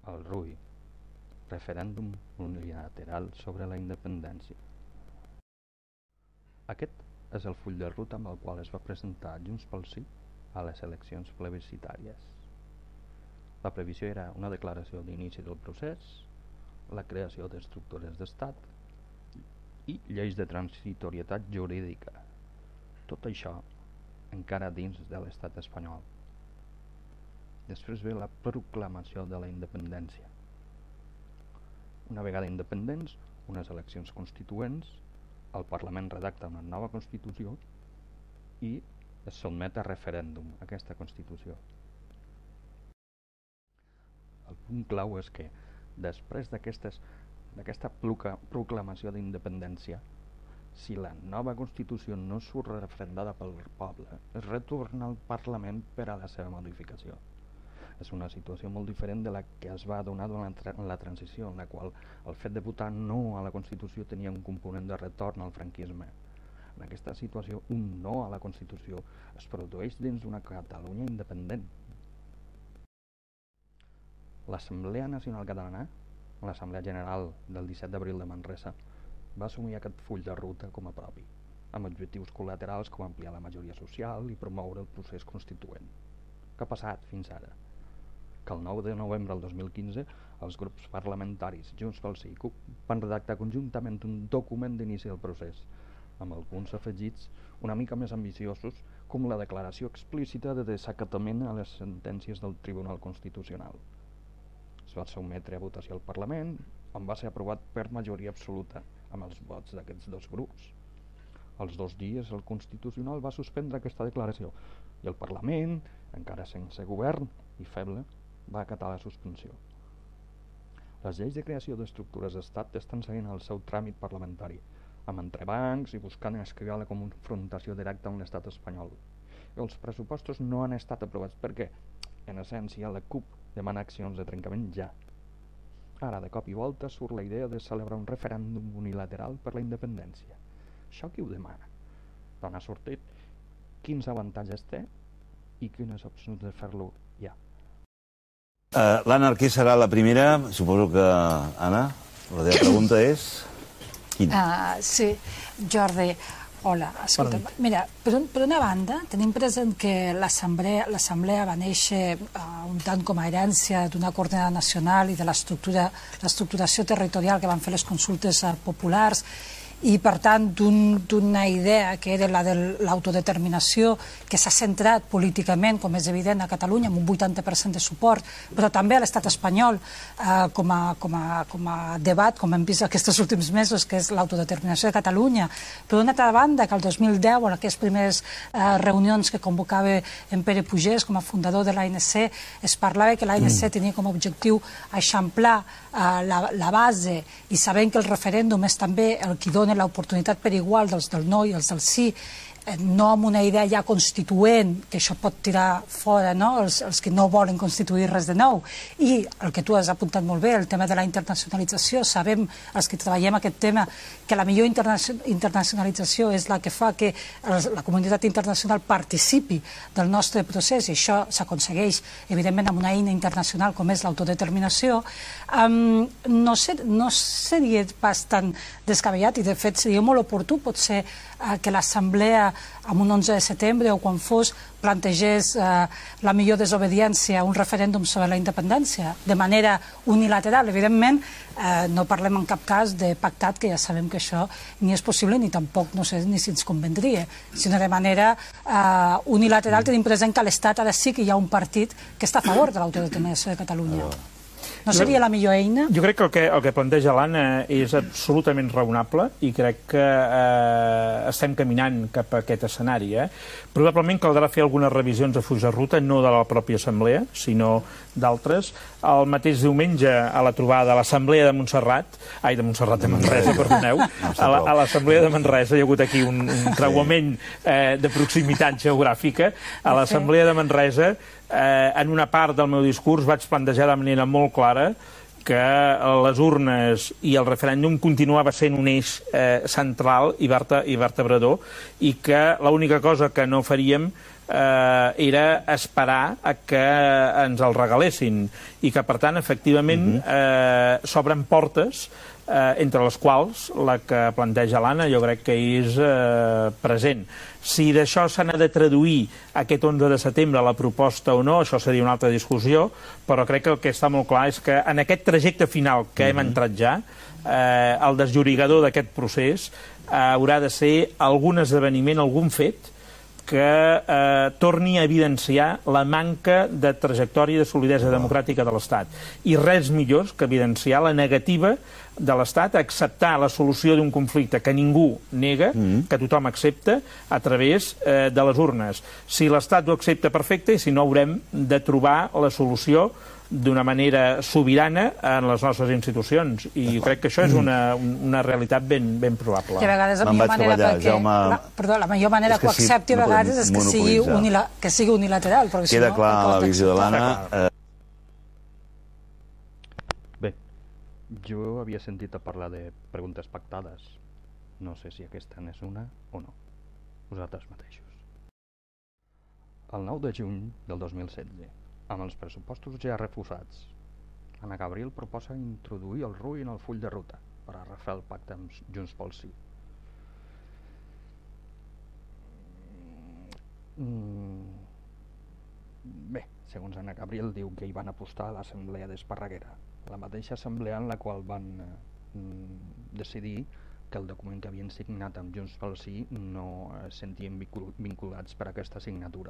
el RUI, referèndum unilateral sobre la independència. Aquest és el full de ruta amb el qual es va presentar Junts pel Sí a les eleccions plebiscitàries. La previsió era una declaració d'inici del procés, la creació d'estructures d'estat i lleis de transitorietat jurídica. Tot això encara dins de l'estat espanyol. Després ve la proclamació de la independència. Una vegada independents, unes eleccions constituents, el Parlament redacta una nova Constitució i es sotmet a referèndum aquesta Constitució. El punt clau és que després d'aquesta proclamació d'independència, si la nova Constitució no surt referendada pel poble, es retorna al Parlament per a la seva modificació. És una situació molt diferent de la que es va donar durant la transició, en la qual el fet de votar no a la Constitució tenia un component de retorn al franquisme. En aquesta situació, un no a la Constitució es produeix dins d'una Catalunya independent. L'Assemblea Nacional Catalana, l'Assemblea General del 17 d'abril de Manresa, va assumir aquest full de ruta com a propi, amb objectius col·laterals com ampliar la majoria social i promoure el procés constituent. Què ha passat fins ara? Que el 9 de novembre del 2015 els grups parlamentaris Junts pel Sí i CUP van redactar conjuntament un document d'inici del procés, amb alguns afegits una mica més ambiciosos, com la declaració explícita de desacatament a les sentències del Tribunal Constitucional. Es va sotmetre a votació al Parlament, on va ser aprovat per majoria absoluta, amb els vots d'aquests dos grups. Als 2 dies el Constitucional va suspendre aquesta declaració i el Parlament, encara sense govern i feble, va acatar la suspensió. Les lleis de creació d'estructures d'estat estan seguint el seu tràmit parlamentari, amb entrebancs i buscant esquivar la confrontació directa amb l'estat espanyol. Els pressupostos no han estat aprovats perquè, en essència, la CUP demana accions de trencament ja. Ara, de cop i volta, surt la idea de celebrar un referèndum unilateral per la independència. Això qui ho demana? D'on ha sortit? Quins avantatges té? I quines opcions de fer-lo ja? L'Anna Arquer serà la primera. Suposo que, Anna, la teva pregunta és... Quina? Sí, Jordi, hola. Escolta, mira, per una banda, tenim present que l'Assemblea va néixer un tant com a herència d'una coordinada nacional i de l'estructuració territorial que van fer les consultes populars, i per tant d'una idea que era la de l'autodeterminació, que s'ha centrat políticament, com és evident, a Catalunya amb un 80% de suport, però també a l'estat espanyol com a debat, com hem vist aquests últims mesos, que és l'autodeterminació de Catalunya. Per una altra banda, que el 2010, en aquestes primeres reunions que convocava en Pere Pugès com a fundador de l'ANC, es parlava que l'ANC tenia com a objectiu eixamplar la base, i sabent que el referèndum és també el que dona l'oportunitat per igual dels del no i els del sí, no amb una idea ja constituent, que això pot tirar fora els que no volen constituir res de nou. I el que tu has apuntat molt bé, el tema de la internacionalització, sabem, els que treballem aquest tema, que la millor internacionalització és la que fa que la comunitat internacional participi del nostre procés, i això s'aconsegueix, evidentment, amb una eina internacional com és l'autodeterminació. No seria pas tan descabellat, i de fet seria molt oportú, potser, que l'Assemblea amb un 11 de setembre o quan fos plantegés la millor desobediència a un referèndum sobre la independència de manera unilateral. Evidentment, no parlem en cap cas de pactat, que ja sabem que això ni és possible ni tampoc, no sé ni si ens convendria, sinó de manera unilateral. Tenim present que a l'Estat ara sí que hi ha un partit que està a favor de l'autodeterminació de Catalunya. No seria la millor eina? Jo crec que el que planteja l'Anna és absolutament raonable i crec que estem caminant cap a aquest escenari. Probablement caldrà fer algunes revisions de full de ruta, no de la pròpia Assemblea, sinó d'altres. El mateix diumenge, a la trobada a l'Assemblea de Manresa, perdoneu, a l'Assemblea de Manresa hi ha hagut aquí un creuament de proximitat geogràfica. A l'Assemblea de Manresa, en una part del meu discurs vaig plantejar de manera molt clara que les urnes i el referèndum continuava sent un eix central i vertebrador, i que l'única cosa que no faríem era esperar a que ens el regalessin i que, per tant, efectivament, s'obren portes entre les quals la que planteja l'Anna jo crec que és present. Si d'això s'ha de traduir aquest 11 de setembre la proposta o no, això seria una altra discussió, però crec que el que està molt clar és que en aquest trajecte final que hem entrat ja, el desllorigador d'aquest procés haurà de ser algun esdeveniment, algun fet que torni a evidenciar la manca de trajectòria de solidesa democràtica de l'Estat. I res millor que evidenciar la negativa de l'Estat a acceptar la solució d'un conflicte que ningú nega, que tothom accepta, a través de les urnes. Si l'Estat ho accepta, perfecte, i si no, haurem de trobar la solució d'una manera sobirana en les nostres institucions. I crec que això és una realitat ben probable. I a vegades la millor manera perquè... La millor manera que ho accepti a vegades és que sigui unilateral. Queda clar la visió de l'Anna. Bé, jo havia sentit a parlar de preguntes pactades. No sé si aquesta n'és una o no. Vosaltres mateixos. El 9 de juny del 2016, amb els pressupostos ja refusats, Anna Gabriel proposa introduir el RUI en el full de ruta per a refer el pacte amb Junts pel Sí. Bé, segons Anna Gabriel, diu que hi van apostar a l'assemblea d'Esparreguera, la mateixa assemblea en la qual van decidir que el document que havien signat amb Junts pel Sí no es sentien vinculats per aquesta signatura.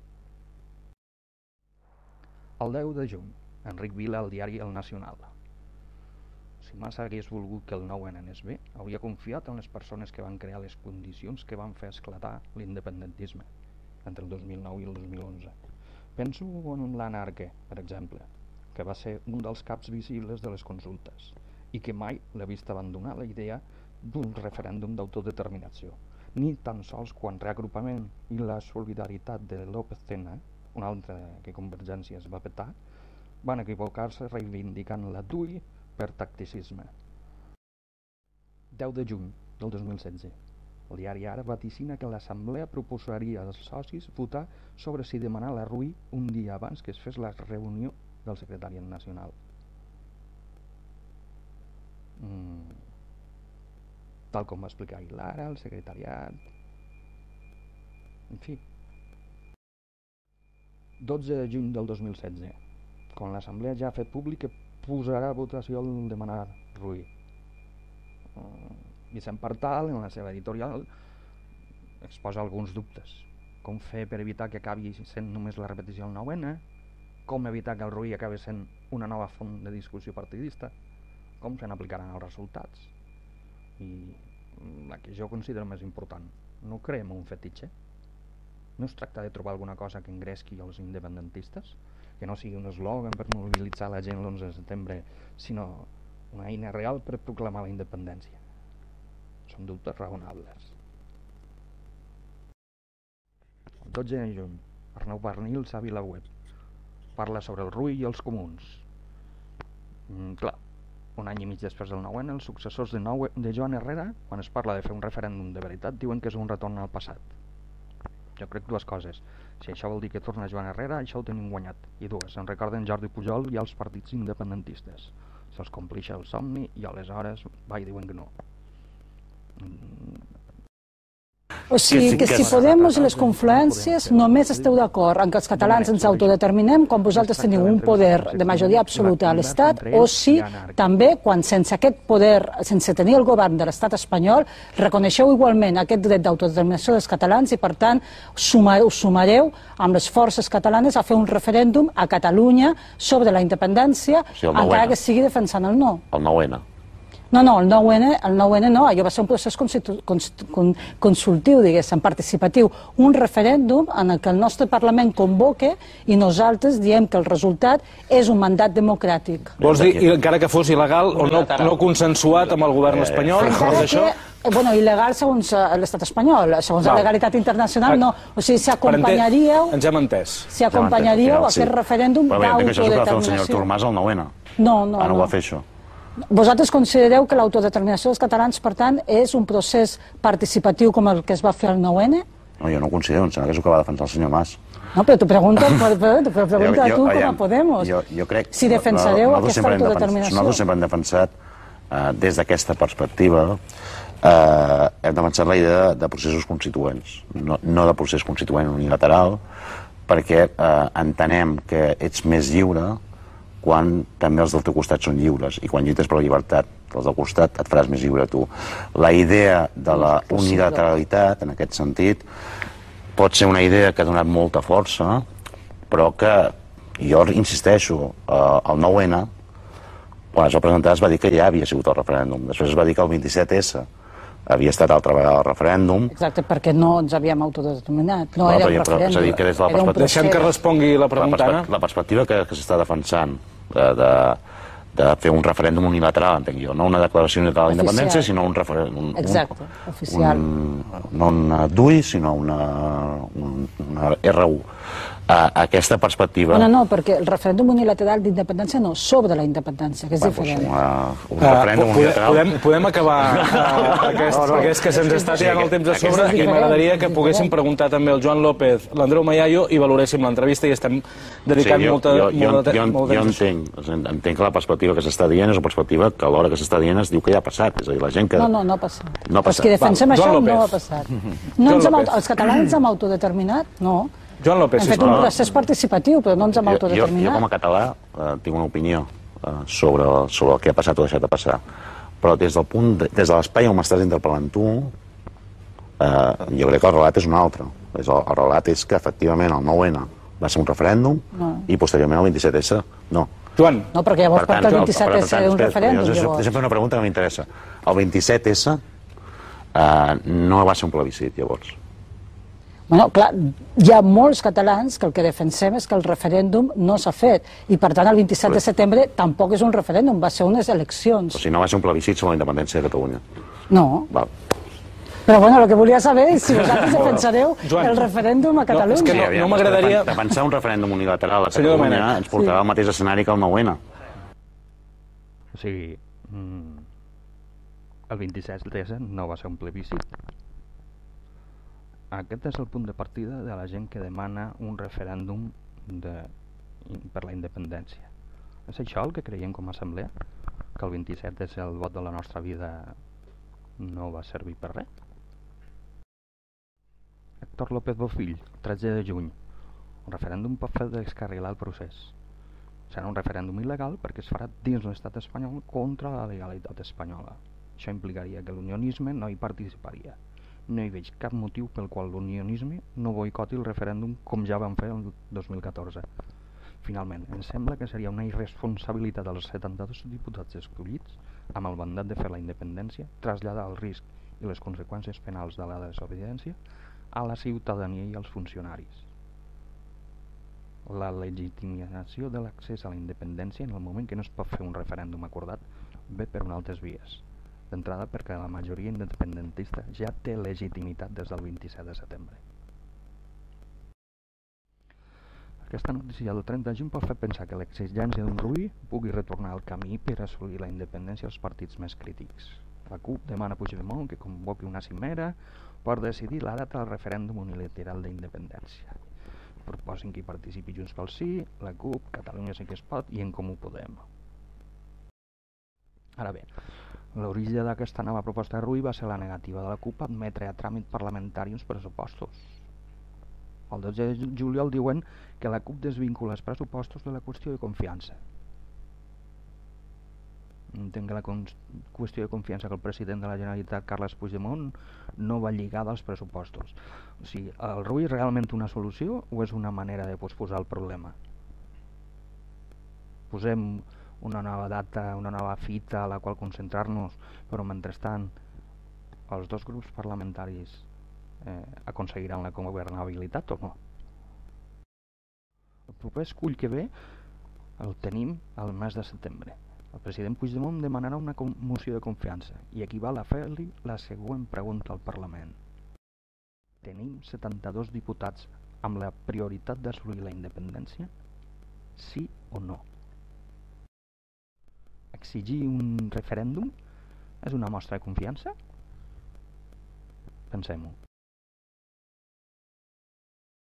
El 10 de juny, Enric Vila al diari El Nacional. Si Mas hagués volgut que el 9N anés bé, hauria confiat en les persones que van crear les condicions que van fer esclatar l'independentisme entre el 2009 i el 2011. Penso en l'Anna Arquer, per exemple, que va ser un dels caps visibles de les consultes i que mai l'ha vist abandonar la idea d'un referèndum d'autodeterminació, ni tan sols quan reagrupament i la solidaritat de l'OPCN, un altre que Convergència es va petar, van equivocar-se reivindicant la DUI per tacticisme. 10 de juny del 2016. El diari Ara vaticina que l'Assemblea proposaria als socis votar sobre si demanar la RUI un dia abans que es fes la reunió del secretariat nacional. Tal com va explicar ahir l'Ara, el secretariat... En fi. 12 de juny del 2016. Quan l'Assemblea ja ha fet públic que posarà a votació el demanar RUI. Vicent Partal, en la seva editorial, exposa alguns dubtes. Com fer per evitar que acabi sent només la repetició del 9N, com evitar que el RUI acabi sent una nova font de discussió partidista, com se n'aplicaran els resultats. I la que jo considero més important, no creem un fetitxe? No es tracta de trobar alguna cosa que engresqui els independentistes, que no sigui un eslògan per mobilitzar la gent l'11 de setembre, sinó una eina real per proclamar la independència. Són dubtes raonables. El 12 de juny, Arnau Barnils a VilaWeb parla sobre el RUI i els comuns. Clar, un any i mig després del 9N, els successors de Joan Herrera, quan es parla de fer un referèndum de veritat, diuen que és un retorn al passat. Jo crec dues coses. Si això vol dir que torna Joan Herrera, això ho tenim guanyat. I dues, en recorden Jordi Pujol i els partits independentistes. Se'ls complix el somni i aleshores va i diuen que no. O sigui que si Podemos i les confluències només esteu d'acord en que els catalans ens autodeterminem quan vosaltres teniu un poder de majoria absoluta a l'Estat, o si també quan sense aquest poder, sense tenir el govern de l'Estat espanyol, reconeixeu igualment aquest dret d'autodeterminació dels catalans i per tant us sumareu amb les forces catalanes a fer un referèndum a Catalunya sobre la independència, encara que sigui defensant el no. El 9N. No, el 9N no, allò va ser un procés consultiu, diguéssim, participatiu, un referèndum en què el nostre Parlament convoca i nosaltres diem que el resultat és un mandat democràtic. Vols dir, encara que fos il·legal o no consensuat amb el govern espanyol? Bueno, il·legal segons l'estat espanyol, segons la legalitat internacional no, o sigui, s'acompanyaríeu... Ens hem entès. S'acompanyaríeu a aquest referèndum d'autodeterminació. Això és el que va fer el senyor Artur Mas al 9N. No. Ah, no ho va fer això. Vosaltres considereu que l'autodeterminació dels catalans, per tant, és un procés participatiu com el que es va fer al 9N? No, jo no ho considero, em sembla que és el que va defensar el senyor Mas. No, però t'ho pregunto a tu com a Podemos. Jo crec... Si defensareu aquesta autodeterminació. Nosaltres sempre hem defensat, des d'aquesta perspectiva, hem defensat la idea de processos constituents, no de procés constituent unilateral, perquè entenem que ets més lliure quan també els del teu costat són lliures, i quan lluites per la llibertat dels del costat et faràs més lliure tu. La idea de la unilateralitat, en aquest sentit, pot ser una idea que ha donat molta força, però que, jo insisteixo, el 9-N, quan es va presentar es va dir que ja havia sigut el referèndum. Després es va dir que el 27S havia estat altra vegada el referèndum. Exacte, perquè no ens havíem autodeterminat, no era un referèndum. És a dir, que des de la perspectiva... Deixem que respongui la pregunta, Anna. La perspectiva que s'està defensant de fer un referèndum unilateral, entenc jo, no una declaració unilateral d'independència, sinó un referèndum... Exacte, oficial. No una DUI, sinó una RU. Aquesta perspectiva... No, perquè el referèndum unilateral d'independència no, sobre la independència, que és diferent. Un referèndum unilateral... Podem acabar perquè és que se'ns està tirant el temps a sobre i m'agradaria que poguéssim preguntar també al Joan López, l'Andreu Mayayo, i valoréssim l'entrevista i estem dedicant molt de temps. Jo entenc que la perspectiva que s'està dient és una perspectiva que a l'hora que s'està dient es diu que ja ha passat. És a dir, la gent que... No ha passat. Els que defensem això no ha passat. Els catalans hem autodeterminat? No. Joan López, hem fet un procés participatiu, però no ens hem autodeterminat. Jo com a català tinc una opinió sobre el que ha passat o deixat de passar. Però des de l'espai on m'estàs interpel·lant tu, jo crec que el relat és un altre. El relat és que efectivament el 9-N va ser un referèndum i posteriorment el 27S no. Joan. No, perquè llavors per el 27S un referèndum. Deixa'm fer una pregunta que m'interessa. El 27S no va ser un plebiscit, llavors. Bueno, clar, hi ha molts catalans que el que defensem és que el referèndum no s'ha fet i per tant el 27 de setembre tampoc és un referèndum, va ser unes eleccions. O sigui, no va ser un plebiscit sobre la independència de Catalunya. No. Val. Però bueno, el que volia saber és si vosaltres defensareu el referèndum a Catalunya. És que no m'agradaria... Defensar un referèndum unilateral a Catalunya ens portarà al mateix escenari que el 9-N. O sigui, el 27S no va ser un plebiscit. Aquest és el punt de partida de la gent que demana un referèndum per la independència. És això el que creiem com a assemblea? Que el 27 és el vot de la nostra vida no va servir per res? Héctor López Bofill, 13 de juny. El referèndum pot fer descarrilar el procés. Serà un referèndum il·legal perquè es farà dins l'estat espanyol contra la legalitat espanyola. Això implicaria que l'unionisme no hi participaria. No hi veig cap motiu pel qual l'unionisme no boicoti el referèndum com ja van fer el 2014. Finalment, em sembla que seria una irresponsabilitat dels 72 diputats escollits amb el mandat de fer la independència traslladar el risc i les conseqüències penals de la desobediència a la ciutadania i als funcionaris. La legitimació de l'accés a la independència en el moment que no es pot fer un referèndum acordat ve per unes altres vies. D'entrada perquè la majoria independentista ja té legitimitat des del 27 de setembre. Aquesta notícia del 30 de juny pot fer pensar que l'exigència d'un Rull pugui retornar al camí per assolir la independència als partits més crítics. La CUP demana a Puigdemont que convoqui una cimera per decidir la data del referèndum unilateral d'independència. Proposin que hi participi Junts pel Sí, la CUP, Catalunya Sí que es pot i En Comú Podem. Ara bé, l'origen d'aquesta nova proposta de Rull va ser la negativa de la CUP a admetre a tràmit parlamentari uns pressupostos. El 12 de juliol diuen que la CUP desvincula els pressupostos de la qüestió de confiança. Entenc que la qüestió de confiança que el president de la Generalitat, Carles Puigdemont, no va lligada als pressupostos. O sigui, el Rull és realment una solució o és una manera de posposar el problema? Posem una nova data, una nova fita a la qual concentrar-nos, però mentrestant els dos grups parlamentaris aconseguiran la governabilitat o no? El proper escull que ve el tenim al mes de setembre. El president Puigdemont demanarà una moció de confiança i equival a fer-li la següent pregunta al Parlament. Tenim 72 diputats amb la prioritat d'assolir la independència? Sí o no? Exigir un referèndum és una mostra de confiança? Pensem-ho.